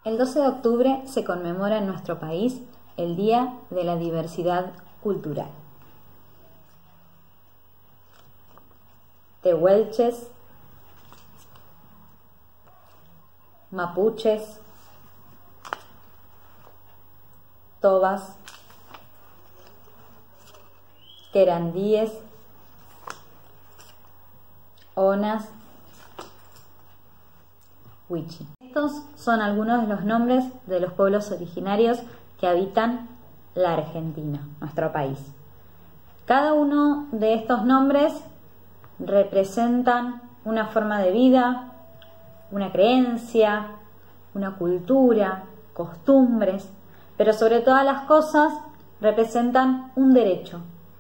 El 12 de octubre se conmemora en nuestro país el Día de la Diversidad Cultural. Tehuelches, mapuches, tobas, querandíes, onas, wichi. Estos son algunos de los nombres de los pueblos originarios que habitan la Argentina, nuestro país. Cada uno de estos nombres representan una forma de vida, una creencia, una cultura, costumbres, pero sobre todas las cosas representan un derecho: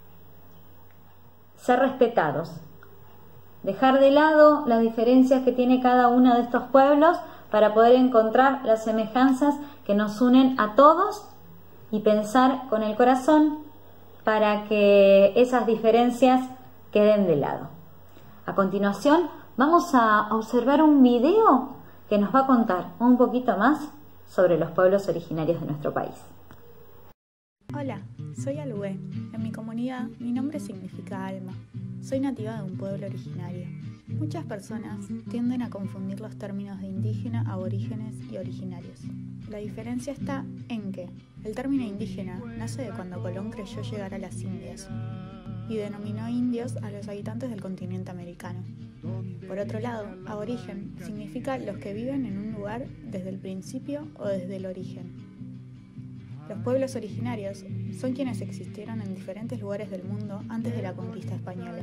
ser respetados, dejar de lado las diferencias que tiene cada uno de estos pueblos para poder encontrar las semejanzas que nos unen a todos y pensar con el corazón para que esas diferencias queden de lado. A continuación vamos a observar un video que nos va a contar un poquito más sobre los pueblos originarios de nuestro país. Hola, soy Alué. En mi comunidad mi nombre significa alma. Soy nativa de un pueblo originario. Muchas personas tienden a confundir los términos de indígena, aborígenes y originarios. La diferencia está en que el término indígena nace de cuando Colón creyó llegar a las Indias y denominó indios a los habitantes del continente americano. Por otro lado, aborigen significa los que viven en un lugar desde el principio o desde el origen. Los pueblos originarios son quienes existieron en diferentes lugares del mundo antes de la conquista española.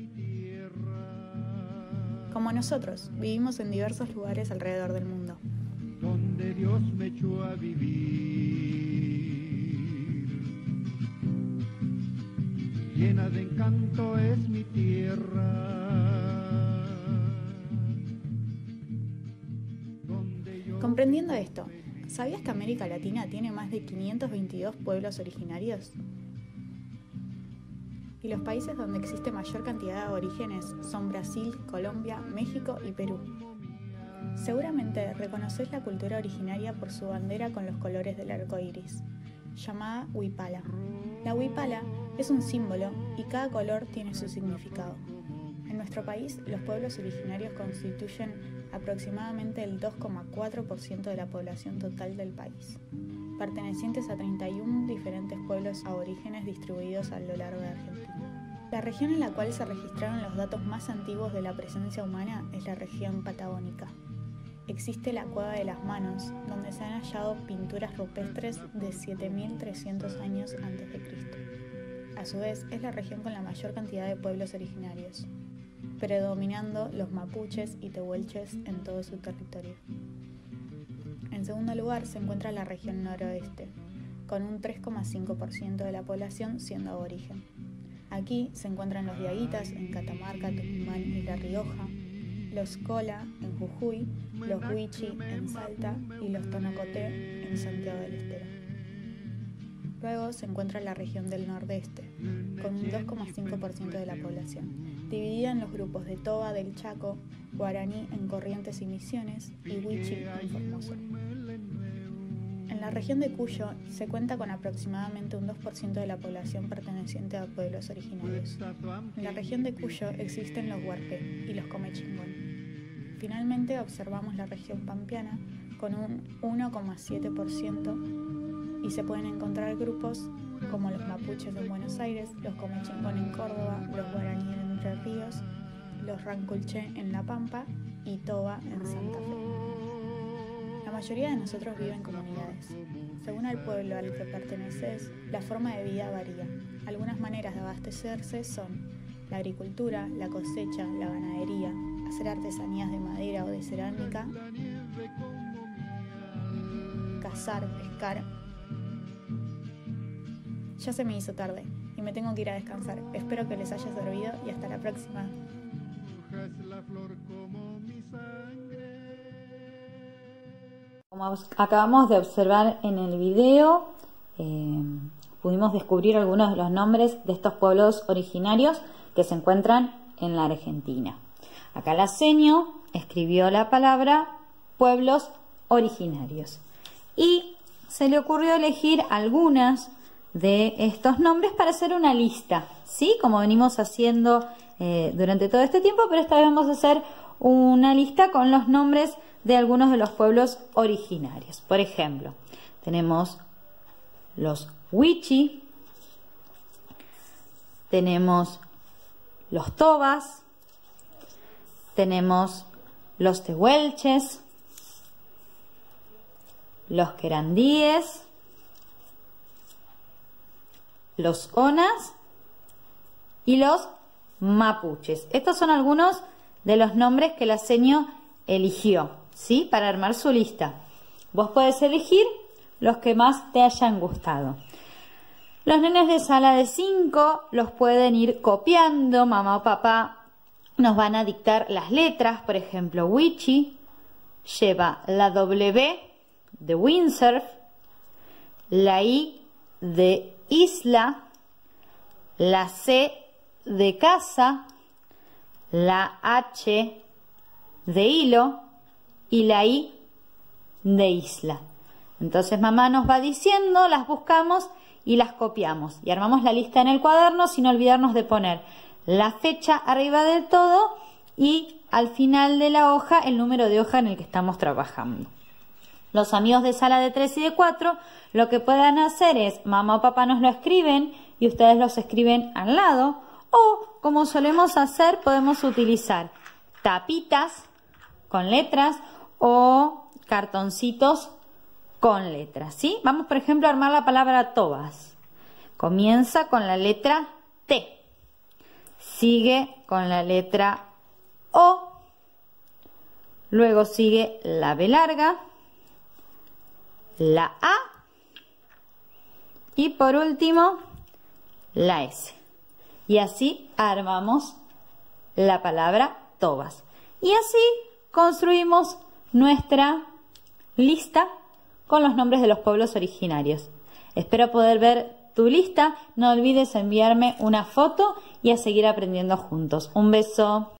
Como nosotros, vivimos en diversos lugares alrededor del mundo. Donde Dios me echó a vivir, llena de encanto es mi tierra. Comprendiendo esto, ¿sabías que América Latina tiene más de 522 pueblos originarios? Y los países donde existe mayor cantidad de aborígenes son Brasil, Colombia, México y Perú. Seguramente reconoces la cultura originaria por su bandera con los colores del arco iris, llamada huipala. La huipala es un símbolo y cada color tiene su significado. En nuestro país, los pueblos originarios constituyen aproximadamente el 2,4% de la población total del país, pertenecientes a 31 diferentes pueblos aborígenes distribuidos a lo largo de Argentina. La región en la cual se registraron los datos más antiguos de la presencia humana es la región patagónica. Existe la Cueva de las Manos, donde se han hallado pinturas rupestres de 7.300 años antes de Cristo. A su vez, es la región con la mayor cantidad de pueblos originarios, predominando los mapuches y tehuelches en todo su territorio. En segundo lugar se encuentra la región noroeste, con un 3,5% de la población siendo aborigen. Aquí se encuentran los diaguitas en Catamarca, Tucumán y La Rioja, los Cola en Jujuy, los Wichi en Salta y los Tonocoté en Santiago del Estero. Luego se encuentra la región del nordeste, con un 2,5% de la población, dividida en los grupos de Toba del Chaco, Guaraní en Corrientes y Misiones y Wichi en Formosa. En la región de Cuyo se cuenta con aproximadamente un 2% de la población perteneciente a pueblos originarios. En la región de Cuyo existen los huarpé y los comechingón. Finalmente observamos la región pampeana con un 1,7% y se pueden encontrar grupos como los mapuches en Buenos Aires, los comechingón en Córdoba, los guaraní en Entre Ríos, los ranculché en La Pampa y Toba en Santa Fe. La mayoría de nosotros vive en comunidades. Según el pueblo al que perteneces, la forma de vida varía. Algunas maneras de abastecerse son la agricultura, la cosecha, la ganadería, hacer artesanías de madera o de cerámica, cazar, pescar. Ya se me hizo tarde y me tengo que ir a descansar. Espero que les haya servido y hasta la próxima. Como acabamos de observar en el video, pudimos descubrir algunos de los nombres de estos pueblos originarios que se encuentran en la Argentina. Acá la seño escribió la palabra pueblos originarios. y se le ocurrió elegir algunas de estos nombres para hacer una lista, ¿sí? Como venimos haciendo durante todo este tiempo, pero esta vez vamos a hacer una lista con los nombres de algunos de los pueblos originarios. Por ejemplo, tenemos los Wichi, tenemos los Tobas, tenemos los Tehuelches, los Querandíes, los Onas y los Mapuches. Estos son algunos de los nombres que la seño eligió, ¿sí? Para armar su lista. Vos podés elegir los que más te hayan gustado. Los nenes de sala de 5 los pueden ir copiando. Mamá o papá nos van a dictar las letras. Por ejemplo, Wichi lleva la W de windsurf, la I de isla, la C de casa, la H de hilo y la I de isla. Entonces mamá nos va diciendo, las buscamos y las copiamos y armamos la lista en el cuaderno sin olvidarnos de poner la fecha arriba del todo y al final de la hoja el número de hoja en el que estamos trabajando. Los amigos de sala de 3 y de 4 lo que puedan hacer es mamá o papá nos lo escriben y ustedes los escriben al lado, o como solemos hacer podemos utilizar tapitas con letras o cartoncitos con letras, ¿sí? Vamos por ejemplo a armar la palabra Tobas. Comienza con la letra T, sigue con la letra O, luego sigue la B larga, la A y por último la S. Y así armamos la palabra Tobas. Y así construimos nuestra lista con los nombres de los pueblos originarios. Espero poder ver tu lista. No olvides enviarme una foto y a seguir aprendiendo juntos. Un beso.